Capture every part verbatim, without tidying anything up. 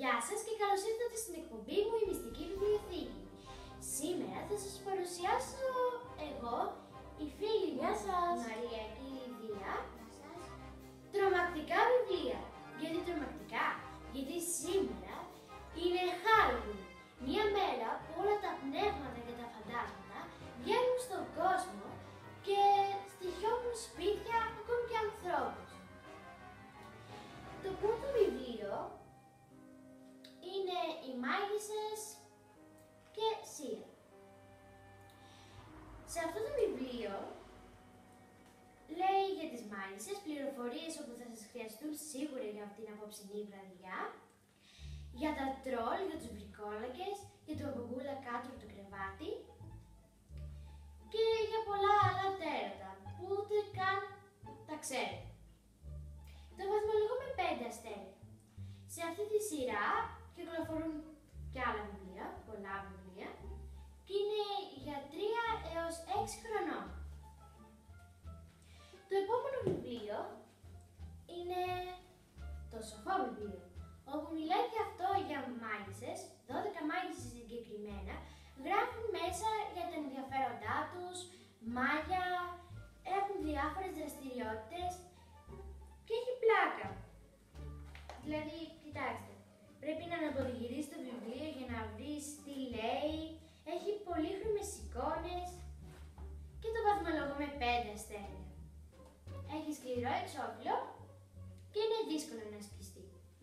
Γεια σας και καλώς ήρθατε στην εκπομπή μου «Η Μυστική Βιβλιοθήκη». Σήμερα θα σας παρουσιάσω εγώ, η φίλη μου, Μαρία και η Λιδία, τρομακτικά βιβλία. Γιατί τρομακτικά? Γιατί σήμερα είναι Halloween, μια μέρα που όλα τα πνεύματα και τα φαντάσματα βγαίνουν στον κόσμο και στοιχιώνουν σπίτια, ακόμη και ανθρώπους. Το πρώτο βιβλίο είναι οι μάγισσες και Σία. Σε αυτό το βιβλίο λέει για τις μάγισσες, πληροφορίες όπου θα σας χρειαστούν σίγουρα για αυτήν την απόψινή βραδιά, για τα τρόλ, για τους βρικόλακες, για τον μπουμπούλα κάτω από το κρεβάτι και για πολλά άλλα τέρατα που ούτε καν τα ξέρετε. Το βαθμολογώ με πέντε αστέρια. Σε αυτή τη σειρά κυκλοφορούν και άλλα βιβλία, πολλά βιβλία, και είναι για τρία έως έξι χρονών. Το επόμενο βιβλίο είναι το σοφό βιβλίο, όπου μιλάει και αυτό για μάγισσες, δώδεκα μάγισσες συγκεκριμένα, γράφουν μέσα για τα ενδιαφέροντά τους, μάγια, έχουν διάφορες δραστηριότητες και έχει πλάκα. Δηλαδή, κοιτάξτε, πρέπει να αναποδηγυρίσει το βιβλίο για να βρεις τι λέει, έχει πολύχρωμες εικόνες και το βαθμολογώ με πέντε αστέρια. Έχει σκληρό εξώφυλλο και είναι δύσκολο να σκιστεί.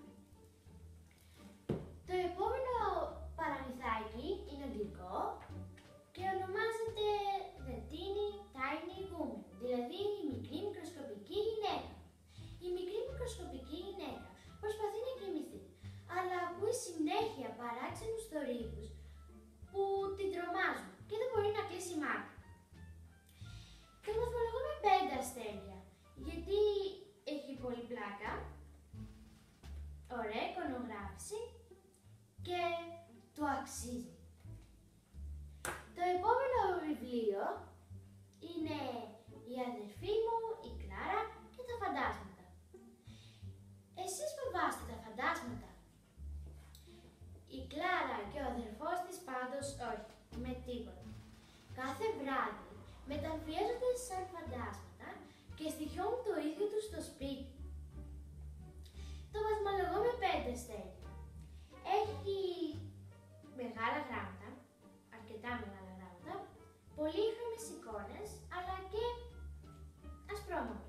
Το επόμενο παραμυθάκι είναι αγγλικό και ονομάζεται The Teeny Tiny Woman, δηλαδή η μικρή μικροσκοπική γυναίκα. Η μικρή μικροσκοπική γυναίκα προσπαθεί να κοιμηθεί, αλλά ακούει συνέχεια παράξενους θορύβους που την τρομάζουν και δεν μπορεί να κλείσει μάτι. Το βαθμολογώ με πέντε αστέρια, γιατί έχει πολύ πλάκα, ωραία εικονογράφηση και το αξίζει. Το επόμενο βιβλίο είναι η αδερφή μου, η Κλάρα και τα φαντάσματα. Εσείς φοβάστε τα φαντάσματα? Η Κλάρα και ο αδερφός της πάντως όχι, με τίποτα. Κάθε βράδυ μεταμφιέζονται σαν φαντάσματα και στοιχιώνουν το ίδιο τους στο σπίτι. Το βαθμολογώ με πέντε αστέρια. Έχει μεγάλα γράμματα, αρκετά μεγάλα γράμματα, πολύχρωμες εικόνες, αλλά και ασπρόμαυρες.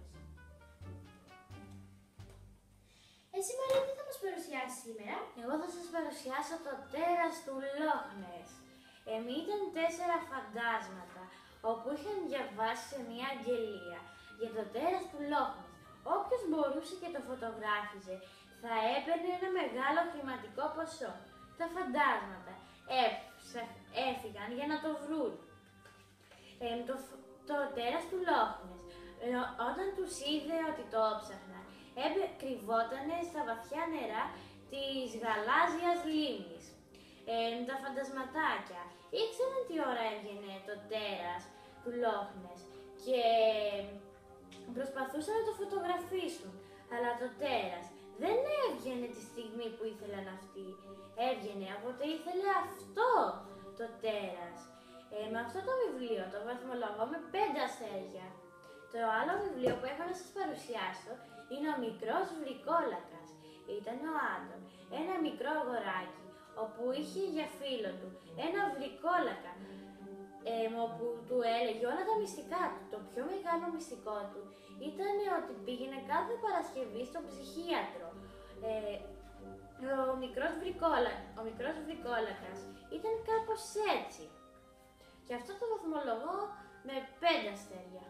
Εσύ Μαρία, τι θα μας παρουσιάσεις σήμερα? Εγώ θα σας παρουσιάσω το τέρας του Λόχνες. Εμεί ήταν τέσσερα φαντάσματα, όπου είχαν διαβάσει σε μια αγγελία για το τέρας του Λόχνες. Όποιος μπορούσε και το φωτογράφιζε, θα έπαιρνε ένα μεγάλο χρηματικό ποσό. Τα φαντάσματα έφυγαν για να το βρουν. Ε, το, το τέρας του Λόχνες, ε, όταν τους είδε ότι το ψάχναν, κρυβότανε στα βαθιά νερά της γαλάζιας λίμνης. Ε, τα φαντασματάκια ήξεραν τι ώρα έβγαινε το τέρας του Λόχνες και προσπαθούσαν να το φωτογραφίσουν, αλλά το τέρας δεν έβγαινε τη στιγμή που ήθελαν αυτοί. Έβγαινε όποτε ήθελε αυτό το τέρας. Ε, με αυτό το βιβλίο το βαθμολογώ με πέντε αστέρια. Το άλλο βιβλίο που έχω να σας παρουσιάσω είναι ο μικρός βρικόλακας. Ήταν ο Άντων, ένα μικρό αγοράκι, όπου είχε για φίλο του ένα βρικόλακα, ε, όπου του έλεγε όλα τα μυστικά του. Το πιο μεγάλο μυστικό του ήταν ότι πήγαινε κάθε Παρασκευή στον ψυχίατρο. Ε, ο, μικρός βρικόλα, ο μικρός βρικόλακας ήταν κάπως έτσι. Και αυτό το βαθμολογώ με πέντε αστέρια.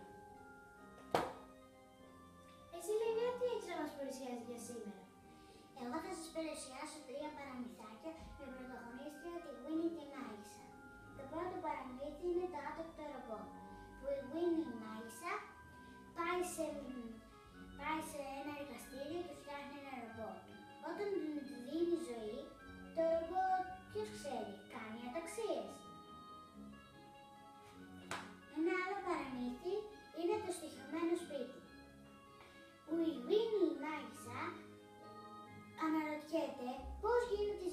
Εσύ Λιδία, τι έχεις να μας παρουσιάσεις για σήμερα? Εγώ θα σας παρουσιάσω τρία παραμυθάκια με πρωταγωνίστρια τη Winnie τη Μάγισσα. Το πρώτο παραμύθι είναι το άτοκτο ρομπότ, που η Winnie η Μάγισσα πάει σε, πάει σε ένα εργαστήριο και φτιάχνει ένα ρομπότ. Όταν του δίνει ζωή, το ρομπότ, ποιος ξέρει, κάνει αταξίες. Ένα άλλο παραμύθι είναι το στοιχειωμένο σπίτι, που η Winnie η Μάγισσα αναρωτιέται πώς γίνεται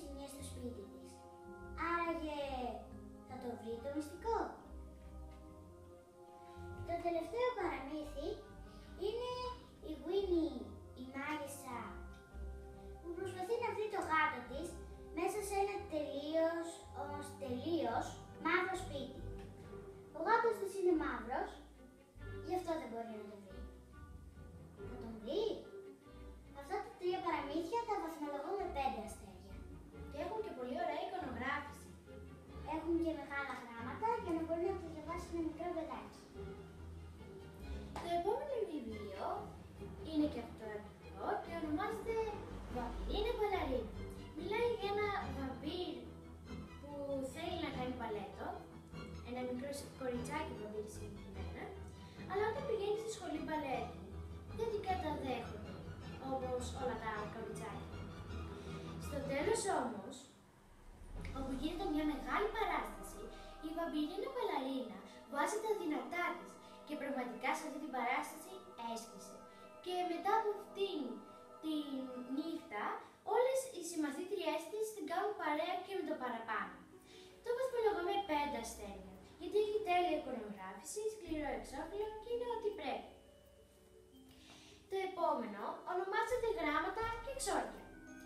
παραμύθι συγκεκριμένα, αλλά όταν πηγαίνει στη σχολή μπαλέτου δεν την καταδέχονται όπως όλα τα άλλα κοριτσάκια. Στο τέλος όμως, όπου γίνεται μια μεγάλη παράσταση, η βαμπυρίνα μπαλαρίνα βάζει τα δυνατά της και πραγματικά σε αυτή την παράσταση έσκησε. Και μετά από αυτήν τη νύχτα, όλες οι συμμαθήτριές της την κάνουν παρέα και με το παραπάνω. Το βαθμολογώ με πέντε αστέρια, γιατί έχει τέλεια εικονογράφηση, σκληρό εξώφυλλο και είναι ό,τι πρέπει. Το επόμενο ονομάζεται γράμματα και εξόρια.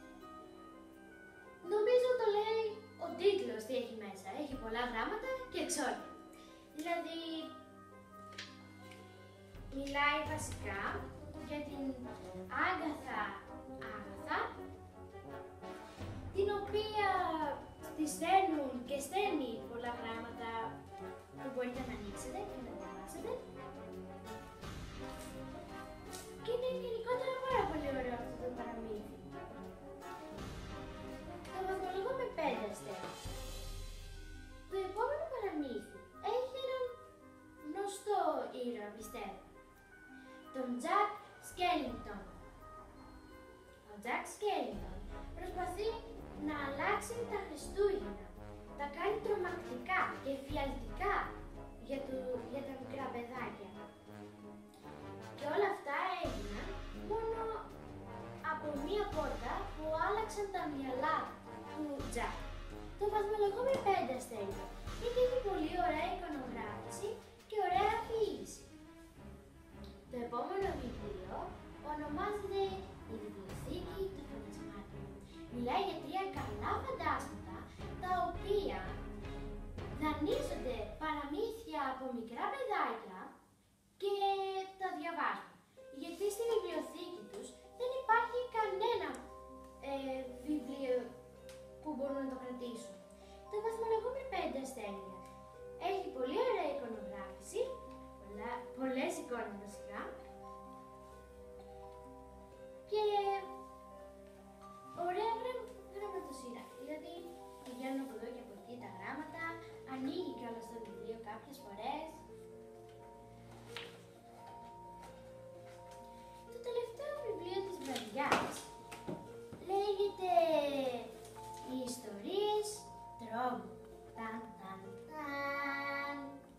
Νομίζω το λέει ο τίτλος τι έχει μέσα. Έχει πολλά γράμματα και εξόρια. Δηλαδή, μιλάει βασικά για την Άγκαθα Άγαθα, την οποία τη στέλνουν και στέλνει πολλά γράμματα που μπορείτε να ανοίξετε και να διαβάσετε. Και είναι γενικότερα πάρα πολύ ωραίο αυτό το παραμύθι. Το βαθμολογώ με πέντε αστέρια. Το επόμενο παραμύθι έχει έναν γνωστό ήρωα, πιστεύω. Τον Τζακ Σκέλινγκτον. Ο Τζακ Σκέλινγκτον προσπαθεί να αλλάξει τα Χριστούγεννα. Τα κάνει τρομακτικά και εφιαλτικά για, το, για τα μικρά παιδάκια. Και όλα αυτά έγιναν μόνο από μία πόρτα που άλλαξαν τα μυαλά του Τζακ. Το βαθμολογώ με πέντε αστέρια, γιατί έχει πολύ ωραία εικονογράφηση και ωραία αφήγηση. Το επόμενο βιβλίο ονομάζεται «Η βιβλιοθήκη των φαντασμάτων». Μιλάει για τρία καλά φαντάσματα, τα οποία δανείζονται παραμύθια από μικρά παιδάκια και τα διαβάζουν. Γιατί στη βιβλιοθήκη τους δεν υπάρχει κανένα ε, βιβλίο που μπορούν να το κρατήσουν. Το βαθμολογώ με πέντε αστέρια. Έχει πολύ ωραία εικονογράφηση, πολλά, πολλές εικόνες βασικά, και ωραία γραμ, γραμματοσύρα. Δηλαδή πηγαίνουν από εδώ και από εκεί τα γράμματα, ανοίγει κιόλας το βιβλίο κάποιες φορές. Το τελευταίο βιβλίο της βραδιάς λέγεται «Οι ιστορίες τρόμου». Ταν, ταν, ταν.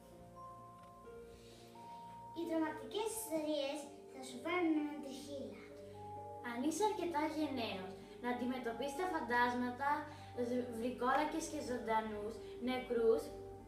Οι τρομακτικές ιστορίες θα σου φέρουν με τριχύλα. Αν είσαι αρκετά γενναίος να αντιμετωπίσεις τα φαντάσματα, βρικόλακες και ζωντανούς, νεκρούς,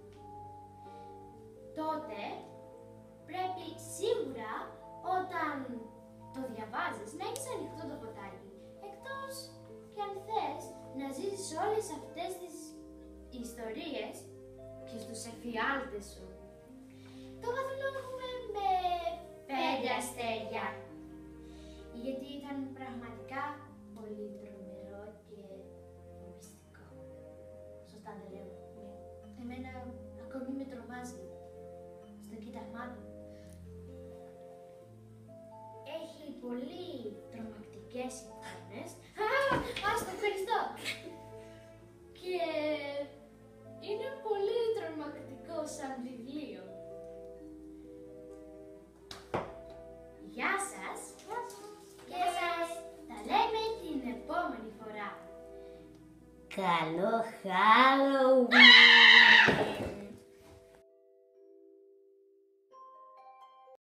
τότε πρέπει σίγουρα όταν το διαβάζεις να έχεις ανοιχτό το ποτάκι. Εκτός και αν θες να ζήσεις όλες αυτές τις ιστορίες και στους εφιάλτες σου. Το βαθμολογούμε με πέντε αστέρια, γιατί ήταν πραγματικά πολύ τρομερό και μυστικό. Σωστά δεν λέω? Εμένα ακόμη με τρομάζει στο κοίταγμά του. Έχει πολύ τρομακτικές εικόνες. Α, ας το ευχαριστώ! Και είναι πολύ τρομακτικό σαν βιβλίο. Γεια σας! Και τα λέμε την επόμενη φορά. Καλό Halloween!